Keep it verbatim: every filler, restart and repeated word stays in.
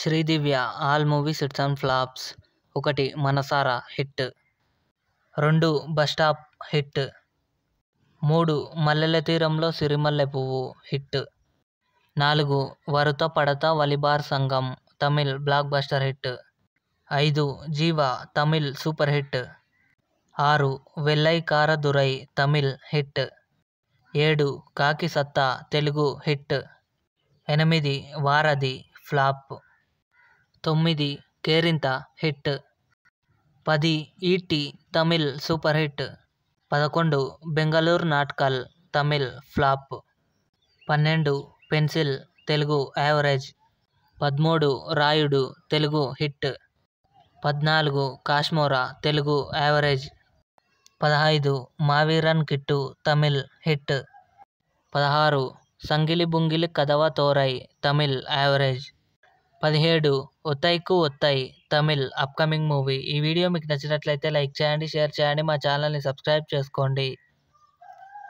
Sridivya all movies hits and flops. ఒకటి Manasara hit. రెండు bus stop hit. మూడు మల్లెల తీరంలో సిరిమల్లె పువ్వు హిట్. నాలుగు Varutha Padatha Valibar Sangam Tamil blockbuster hit. ఐదు జీవా తమిళ్ సూపర్ హిట్. ఆరు వెల్లైకార దురై తమిళ్ హిట్. ఏడు కాకి సత్తా తెలుగు హిట్. ఎనిమిది వారధి ఫ్లాప్. తొమ్మిది కేరింత హిట్. పది ఈటీ తమిళ్ సూపర్ హిట్. పదకొండు బెంగళూరు నాట్కల్ తమిళ్ ఫ్లాప్. పన్నెండు పెన్సిల్ తెలుగు యావరేజ్. పదమూడు రాయుడు తెలుగు హిట్. పద్నాలుగు కాశ్మోరా తెలుగు యావరేజ్. పదహైదు మావీరన్ కిట్టు తమిళ్ హిట్. పదహారు సంగిలి బుంగిలి కదవ తోరై తమిళ్ యావరేజ్. పదిహేడు ఒత్తైకు ఒత్తై తమిళ్ అప్కమింగ్ మూవీ. ఈ వీడియో మీకు నచ్చినట్లయితే లైక్ చేయండి, షేర్ చేయండి, మా ఛానల్ని సబ్స్క్రైబ్ చేసుకోండి.